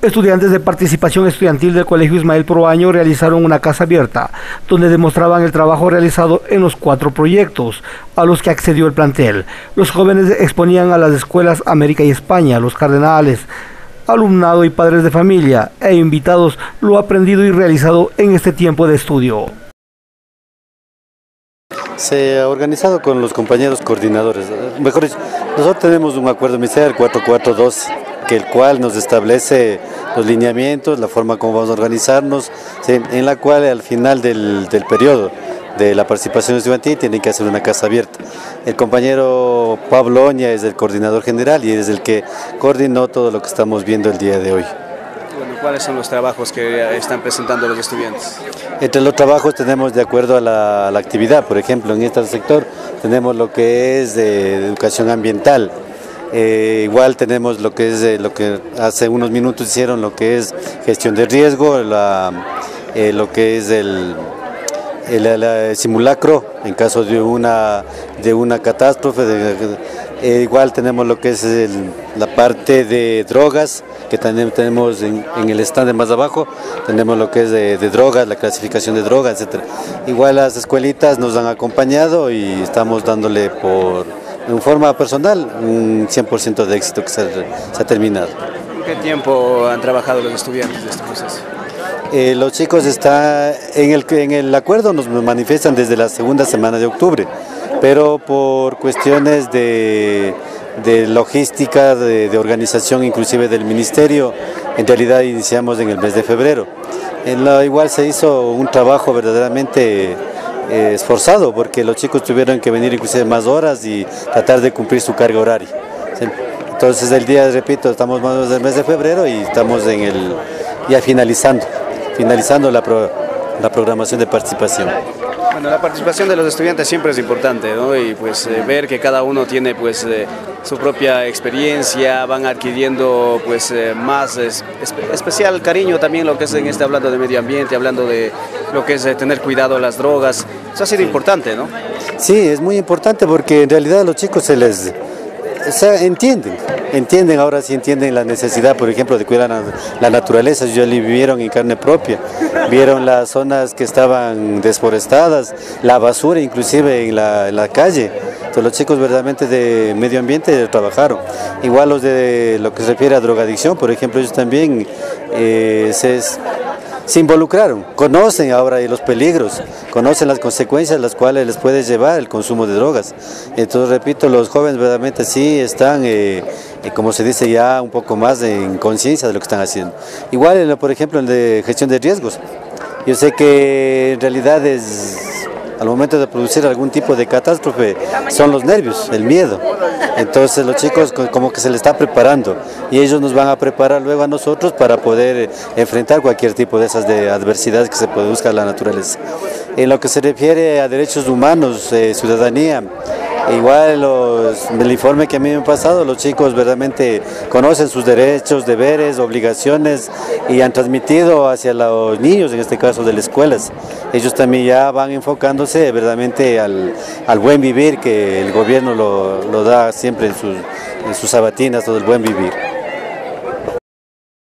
Estudiantes de participación estudiantil del Colegio Ismael Proaño realizaron una casa abierta, donde demostraban el trabajo realizado en los 4 proyectos a los que accedió el plantel. Los jóvenes exponían a las escuelas América y España, los Cardenales, alumnado y padres de familia e invitados lo aprendido y realizado en este tiempo de estudio. Se ha organizado con los compañeros coordinadores. Mejor dicho, nosotros tenemos un acuerdo ministerial 4412, que el cual nos establece los lineamientos, la forma como vamos a organizarnos, ¿sí? En la cual al final del periodo de la participación estudiantil tienen que hacer una casa abierta. El compañero Pablo Oña es el coordinador general y es el que coordinó todo lo que estamos viendo el día de hoy. Bueno, ¿cuáles son los trabajos que están presentando los estudiantes? Entre los trabajos tenemos de acuerdo a la actividad, por ejemplo, en este sector tenemos lo que es de educación ambiental. Igual tenemos lo que es lo que hace unos minutos hicieron, lo que es gestión de riesgo, lo que es el simulacro en caso de una catástrofe. Igual tenemos lo que es la parte de drogas, que también tenemos en el stand de más abajo, tenemos lo que es de drogas, la clasificación de drogas, etc. Igual las escuelitas nos han acompañado y estamos dándole en forma personal un 100% de éxito que se ha terminado. ¿Qué tiempo han trabajado los estudiantes de este proceso? Los chicos están en el acuerdo, nos manifiestan desde la segunda semana de octubre, pero por cuestiones de logística, de organización inclusive del ministerio, en realidad iniciamos en el mes de febrero. Igual se hizo un trabajo verdaderamente esforzado, porque los chicos tuvieron que venir inclusive más horas y tratar de cumplir su carga horaria. Entonces el día, repito, estamos más del mes de febrero y estamos ya finalizando la programación de participación. Bueno, la participación de los estudiantes siempre es importante, ¿no? Y pues ver que cada uno tiene pues su propia experiencia, van adquiriendo pues más especial cariño también lo que es hablando de medio ambiente, hablando de lo que es tener cuidado de las drogas. Eso ha sido importante, ¿no? Sí, es muy importante porque en realidad a los chicos entienden, ahora sí entienden la necesidad, por ejemplo, de cuidar la naturaleza. Ellos ya vivieron en carne propia, vieron las zonas que estaban desforestadas, la basura inclusive en la calle. Entonces los chicos verdaderamente de medio ambiente trabajaron. Igual los de lo que se refiere a drogadicción, por ejemplo, ellos también se involucraron, conocen ahora los peligros, conocen las consecuencias las cuales les puede llevar el consumo de drogas. Entonces, repito, los jóvenes verdaderamente sí están, como se dice, ya un poco más en conciencia de lo que están haciendo. Igual, por ejemplo, el de gestión de riesgos. Yo sé que en realidad al momento de producir algún tipo de catástrofe son los nervios, el miedo. Entonces los chicos como que se les está preparando y ellos nos van a preparar luego a nosotros para poder enfrentar cualquier tipo de esas adversidades que se produzca en la naturaleza. En lo que se refiere a derechos humanos, ciudadanía, igual el informe que a mí me ha pasado, los chicos verdaderamente conocen sus derechos, deberes, obligaciones y han transmitido hacia los niños, en este caso de las escuelas. Ellos también ya van enfocándose verdaderamente al buen vivir, que el gobierno lo da siempre en sus sabatinas, todo el buen vivir.